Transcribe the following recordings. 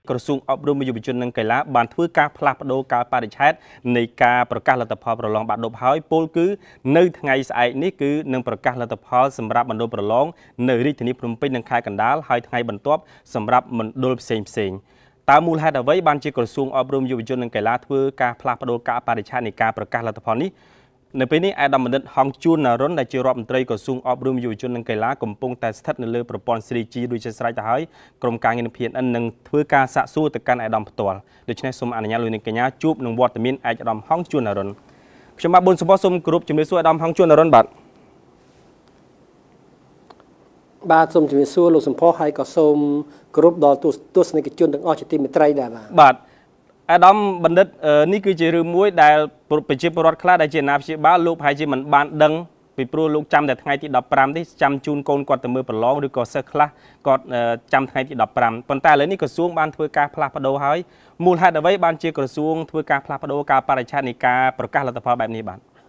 ក្រសួងអប់រំយុវជននិងកីឡាបានធ្វើការផ្លាស់ប្ដូរការបរិច្ឆេទនៃការប្រកាសលទ្ធផលប្រឡងបាក់ឌុបហើយពលគឺនៅថ្ងៃស្អែកនេះគឺនឹងប្រកាសលទ្ធផលសម្រាប់មណ្ឌលប្រឡងនៅរាជធានីភ្នំពេញនិងខេត្តកណ្ដាលហើយថ្ងៃបន្ទាប់សម្រាប់មណ្ឌលផ្សេងតើមូលហេតុអ្វីបានជាក្រសួងអប់រំយុវជននិងកីឡាធ្វើការផ្លាស់ប្ដូរការបរិច្ឆេទនៃការប្រកាសលទ្ធផលនេះនៅពេលនេះអាដាមបណ្ឌិតហងជួននរុនដែលជារដ្ឋមន្ត្រីក្រសួងអប់រំយុវជននិងកីឡាកំពុងតែស្ថិតនៅលើប្រព័ន្ធ 3G ដូចជាស្រេចទៅហើយក្រុមការងារ PNN នឹងធ្វើការសាកសួរទៅកាន់អាដាមផ្ទាល់ដូច្នេះសូមអនុញ្ញាតលោកនាងកញ្ញាជួបនឹងវត្តមានឯកឧត្តមហងជួននរុនខ្ញុំបាទប៊ុនសុផុសសូមគោរពជំរាបសួរអាដាមហងជួននរុនបាទសូមជំរាបសួរលោកសំផុសហើយក៏សូមគោរពដល់ទស្សនិកជនទាំងអស់ជាទីមេត្រីដែរបាទអាដាមបណ្ឌិតនេះគឺជារឿងមួយដែលប្រជាពលរដ្ឋខ្លះដែលជាអាណាព្យាបាលលោកប្រហែលជាមិនបានដឹងពីព្រោះលោកចាំតែថ្ងៃទី15នេះចាំជូនកូនគាត់ទៅមើលប្រឡងឬក៏សិស្សខ្លះគាត់ចាំថ្ងៃទី15ប៉ុន្តែឥឡូវនេះក្រសួងបានធ្វើការផ្លាស់ប្ដូរហើយមូលហេតុអ្វីបានជាក្រសួងធ្វើការផ្លាស់ប្ដូរការបរិច្ឆេទនៃការប្រកាសលទ្ធផលបែបនេះ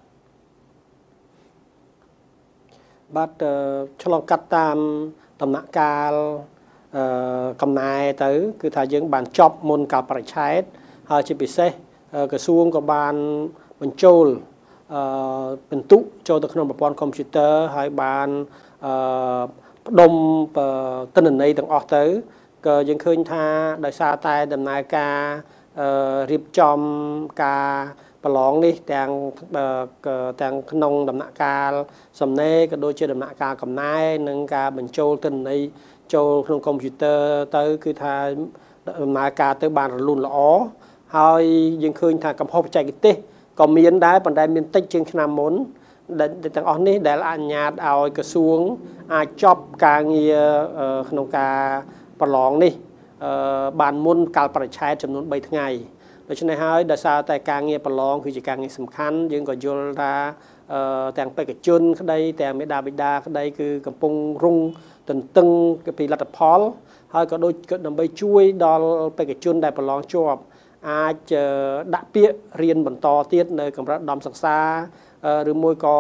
បាទឆ្លងកាត់តាមដំណាក់កាលកំណែទៅគឺថាយើងបានចប់មុនកាលបរិច្ឆេទហើយជាពិសេសក្រសួងក៏បានបញ្ចូលបន្ទុកចូលទៅក្នុងប្រព័ន្ធកុំព្យូទ័រហើយបានផ្ដុំទិន្នន័យទាំងអស់ទៅក៏យើងឃើញថាដោយសារតែដំណើរការរៀបចំការប្រឡងនេះទាំងក្នុងដំណាក់កាលសំណេរក៏ដូចជាដំណាក់កាលកំណែនិងការបញ្ចូលទិន្នន័យចូលក្នុងកុំព្យូទ័រទៅគឺថាដំណើរការទៅបានរលូនល្អហើយយើងឃើញថាកំហុសបច្ចេកទេសក៏មានដែរប៉ុន្តែមានតិចជាងឆ្នាំមុនដែលទាំងអស់នេះដែលអនុញ្ញាតឲ្យក្រសួងអាចចប់ការងារក្នុងការប្រឡងនេះបានមុនកាលបរិច្ឆេទចំនួន3ថ្ងៃដូច្នេះហើយដោយសារតែការងារប្រឡងគឺជាការងារសំខាន់យើងក៏យល់ថាទាំងបេក្ខជនក្តីទាំងមេដាបិតាក្តីគឺកំពុងរងទន្ទឹងពីលទ្ធផលហើយក៏ដូចដើម្បីជួយដល់បេក្ខជនដែលប្រឡងជាប់អាចដាក់ពាក្យរៀនបន្តទៀតនៅកម្រិតឧត្តមសិក្សាឬមួយក៏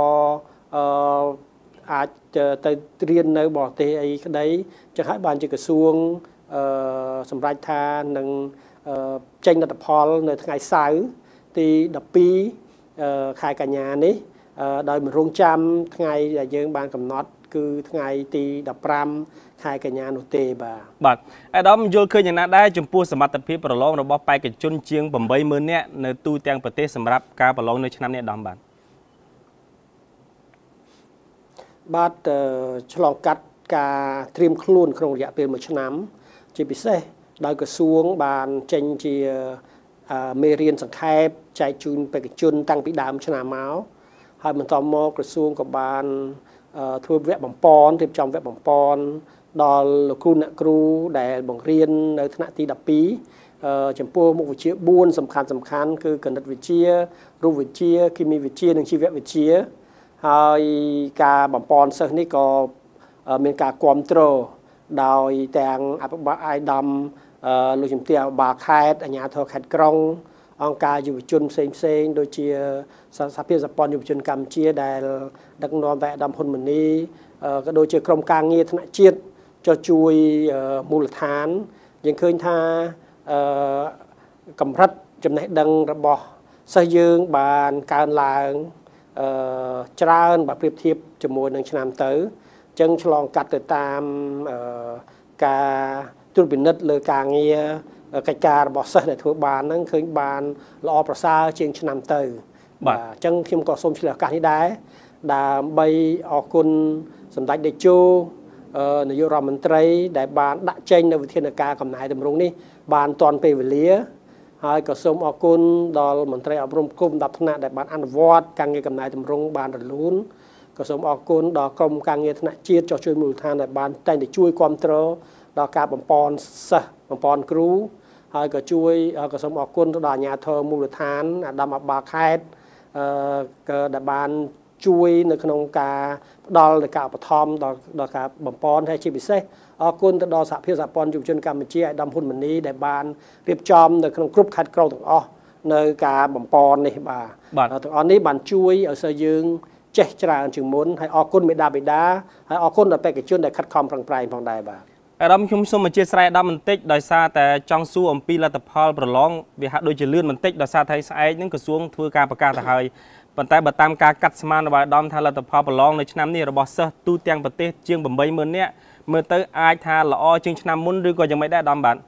អាចទៅរៀននៅបរទេសអីក្តីចឹងហើយបានជាក្រសួងសម្រេចថានឹងចេញលទ្ធផលនៅថ្ងៃសៅរ៍ទី12ខែកញ្ញានេះដោយមិនរងចាំថ្ងៃដែលយើងបានកំណត់គឺថ្ងៃទី15ខែកញ្ញានោះទេបាទអាដាមយល់ឃើញយ៉ាងណាដែរចំពោះសមត្ថភាពប្រឡងរបស់បេក្ខជនជាង 80000 នាក់នៅទូទាំងប្រទេសសម្រាប់ការប្រឡងនៅឆ្នាំនេះអាដាមបាទឆ្លងកាត់ការត្រៀមខ្លួនក្នុងរយៈពេល1ឆ្នាំជាពិសេសដោយក្រសួងបានចេញជាមេរៀនសង្ខេបចែកជូនបេក្ខជនតាំងពីដើមឆ្នាំមកហើយបន្តមកក្រសួងក៏បានធ្វើវគ្គបំពន់រៀបចំវគ្គបំពន់ដល់លោកគ្រូអ្នកគ្រូដែលបង្រៀននៅថ្នាក់ទី12ចំពោះមុខវិជ្ជា4សំខាន់គឺគណិតវិទ្យារូបវិទ្យាគីមីវិទ្យានិងជីវវិទ្យាហើយការបំពន់សិស្សនេះក៏មានការគ្រប់គ្រងដោយទាំងអភិបាលអាយដាមលោកជំទាវបាខេត្តអាជ្ញាធរខេត្តក្រុងអង្គការយុវជនផ្សេងដូចជាសហភាពសហព័ន្ធយុវជនកម្ពុជាដែលដឹកនាំដោយអាដាមហ៊ុនម៉ាណីក៏ដូចជាក្រុមការងារថ្នាក់ជាតិចុះជួយមូលដ្ឋានយើងឃើញថាកម្រិតចំណេះដឹងរបស់សិស្សយើងបានកើនឡើងច្រើនបើប្រៀបធៀបជាមួយនឹងឆ្នាំទៅអញ្ចឹងឆ្លងកាត់ទៅតាមការត្រួតពិនិត្យលើការងារកិច្ចការរបស់សិស្សដែលធ្វើបានហ្នឹងឃើញបានល្អប្រសើរជាងឆ្នាំទៅបាទអញ្ចឹងខ្ញុំក៏សូមឆ្លៀសឱកាសនេះដែរដើម្បីអរគុណសម្ដេចតេជោនាយករដ្ឋមន្ត្រីដែលបានដាក់ចេញនៅវិធានការកំណែតម្រង់នេះបានទាន់ពេលវេលាហើយក៏សូមអរគុណដល់មន្ត្រីអប់រំគុំ10ថ្នាក់ដែលបានអនុវត្តការងារកំណែតម្រង់បានរលូនក៏សូមអរគុណដល់ក្រុមការងារថ្នាក់ជាតិចុះជួយមូលដ្ឋានដែលបានតែងតែជួយគ្រប់គ្រងដល់ការបំពន់សិស្សបំពន់គ្រូហើយក៏ជួយក៏សូមអរគុណទៅដល់អាជ្ញាធរមូលដ្ឋានអាដាមអាបាខេត្តក៏ដែលបានជួយនៅក្នុងការផ្ដល់នូវការឧបត្ថម្ភដល់ការបំពន់ហើយជាពិសេសអរគុណទៅដល់សហភាពសហព័ន្ធយុវជនកម្ពុជាអាដាមហ៊ុនម៉ាណីដែលបានរៀបចំនៅក្នុងគ្រប់ខេត្តក្រុងទាំងអស់នៅការបំពន់នេះបាទទាំងអស់នេះបានជួយឲ្យសិស្សយើងចេះច្រើនជាងមុនហើយអរគុណមេដាបេដាហើយអរគុណដល់បេក្ខជនដែលខិតខំប្រឹងប្រែងផងដែរបាទអារម្មណ៍ខ្ញុំសូមអធិស្ឋានដល់បន្តិចដោយសារតែចង់សួរអំពីលទ្ធផលប្រឡងវាហាក់ដូចជាលឿនបន្តិចដោយសារតែស្អែកនឹងក្រសួងធ្វើការប្រកាសទៅហើយប៉ុន្តែបើតាមការកាត់ស្មានរបស់អាដាមថាលទ្ធផលប្រឡងនៅឆ្នាំនេះរបស់សិស្សទូទាំងប្រទេសជាង 80000 នាក់មើលទៅអាចថាល្អជាងឆ្នាំមុនឬក៏យ៉ាងម៉េចដែរអាដាមបាទ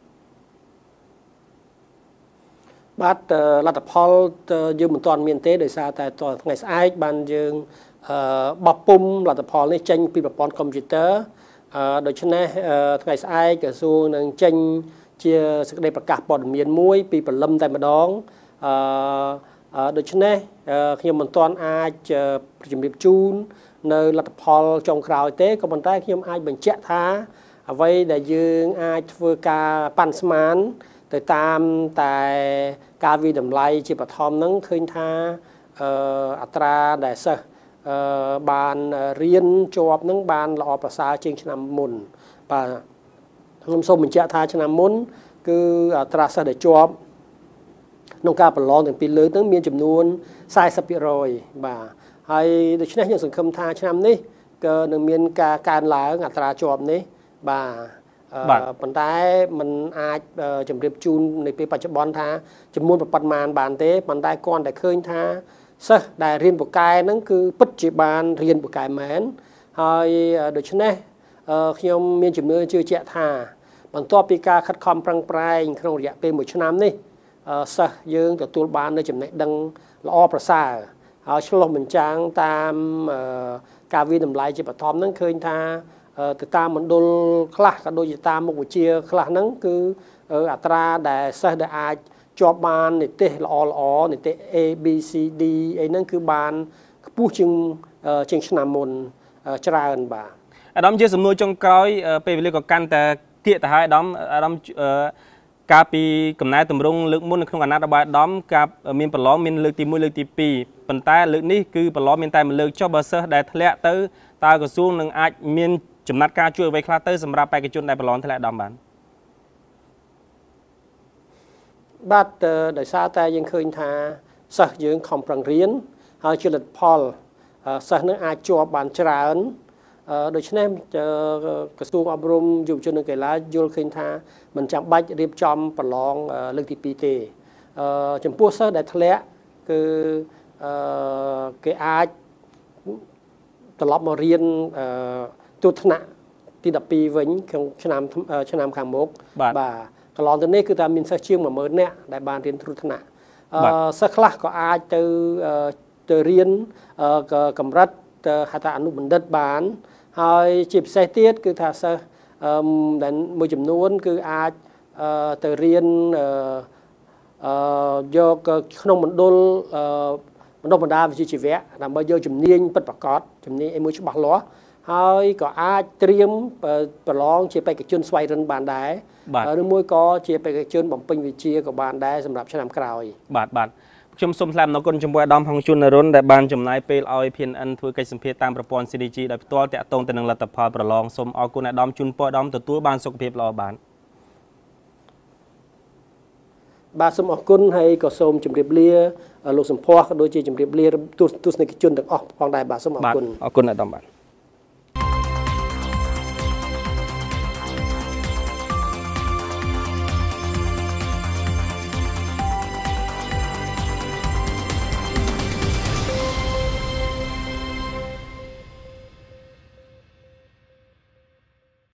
លទ្ធផលយើងមិនទាន់មានទេដោយសារតែថ្ងៃស្អែកបានយើងបោះពុំលទ្ធផលនេះចេញពីប្រព័ន្ធកុំព្យូទ័រដូច្នេះថ្ងៃស្អែកក្រសួងនឹងចេញជាសេចក្តីប្រកាសព័ត៌មានមួយពីព្រលឹមតែម្ដងដូច្នេះខ្ញុំមិនទាន់អាចជម្រាបជូននៅលទ្ធផលចុងក្រោយទេក៏ប៉ុន្តែខ្ញុំអាចបញ្ជាក់ថាអ្វីដែលយើងអាចធ្វើការប៉ាន់ស្មានទៅតាមតែការវិតម្លៃជាបឋមហ្នឹងឃើញថាអត្រាដែលសិស្សបានរៀនជាប់ហ្នឹងបានល្អប្រសើរជាងឆ្នាំមុនបាទខ្ញុំសូមបញ្ជាក់ថាឆ្នាំមុនគឺអត្រាសិស្សដែលជាប់ក្នុងការប្រឡងទាំងពីរលើកហ្នឹងមានចំនួន 40% បាទហើយដូច្នេះខ្ញុំសង្ឃឹមថាឆ្នាំនេះក៏នឹងមានការកើនឡើងអត្រាជាប់នេះបាទប៉ុន្តែมันអាចជម្រាបជូននៅពេលបច្ចុប្បន្នថាចំនួនប៉ុន្មានបានទេប៉ុន្តែគ្រាន់តែឃើញថាសិស្សដែលរៀនពូកែហ្នឹងគឺពិតជាបានរៀនពូកែមែនហើយដូច្នេះខ្ញុំមានជំនឿជឿជាក់ថាបន្ទាប់ពីការខិតខំប្រឹងប្រែងក្នុងរយៈពេល1ឆ្នាំនេះសិស្សយើងទទួលបាននូវចំណេះដឹងល្អប្រសើរហើយឆ្លុះបញ្ចាំងតាមការវិតម្លៃជាបឋមហ្នឹងឃើញថាទៅតាមមណ្ឌលខ្លះក៏ដូចជាតាមមុខវិជ្ជាខ្លះហ្នឹងគឺអត្រាដែលសិស្សដែលអាចជាប់បាននិទេសល្អនិទេស A B C D អីហ្នឹងគឺបានខ្ពស់ជាងឆ្នាំមុនច្រើនបាទអាដាមជាសំណួរចុងក្រោយពេលវេលាក៏កាន់តែគៀកទៅហើយអាដាមកាលពីកំណែតម្រង់លើកមុននៅក្នុងអាណត្តិរបស់អាដាមការមានប្រឡងមានលើកទី1លើកទី2ប៉ុន្តែលើកនេះគឺប្រឡងមានតែមួយលើកចុះបើសិស្សដែលធ្លាក់ទៅតើក្រសួងនឹងអាចមានចំណាត់ការជួយអ្វីខ្លះទៅសម្រាប់បេក្ខជនដែលប្រឡងធ្លាក់អាដាមបាទដោយសារតែយើងឃើញថាសិស្សយើងខំប្រឹងរៀនហើយជាលទ្ធផលសិស្សនឹងអាចជាប់បានច្រើនដូច្នេះក្រសួងអប់រំយុវជននិងកីឡាយល់ឃើញថាមិនចាំបាច់រៀបចំប្រឡងលើកទី2ទេចំពោះសិស្សដែលធ្លាក់គឺគេអាចត្រឡប់មករៀនទូថ្នាក់ទី12វិញក្នុងឆ្នាំខាងមុខបាទកន្លងទៅនេះគឺថាមានសិស្សជាង 10000 នាក់ដែលបានរៀនទូថ្នាក់សិស្សខ្លះក៏អាចទៅរៀនកម្រិតហៅថាអនុបណ្ឌិតបានហើយជាពិសេសទៀតគឺថាសិស្សដែលមួយចំនួនគឺអាចទៅរៀនយកក្នុងមណ្ឌលបណ្ដាវិជ្ជាជីវៈដើម្បីយកជំនាញពិតប្រាកដជំនាញអីមួយច្បាស់លាស់ហើយក៏អាចត្រៀមប្រឡងជាបេក្ខជនស្វ័យរិនបានដែរឬមួយក៏ជាបេក្ខជនបំពេញវិជ្ជាក៏បានដែរសម្រាប់ឆ្នាំក្រោយបាទខ្ញុំសូមថ្លែងអំណរគុណចំពោះអាដាមហងជួននរុនដែលបានចំណាយពេលឲ្យ PNN ធ្វើកិច្ចសម្ភាសតាមប្រព័ន្ធ CDG ដោយផ្ទាល់តាក់ទងទៅនឹងលទ្ធផលប្រឡងសូមអរគុណអាដាមជូនពរអាដាមទទួលបានសុខភាពល្អបាទសូមអរគុណហើយក៏សូមជម្រាបលាលោកសម្ផស្សក៏ដូចជាជម្រាបលាទស្សនិកជនទាំងអស់ផងដែរបាទសូមអរគុណអាដាមបាទ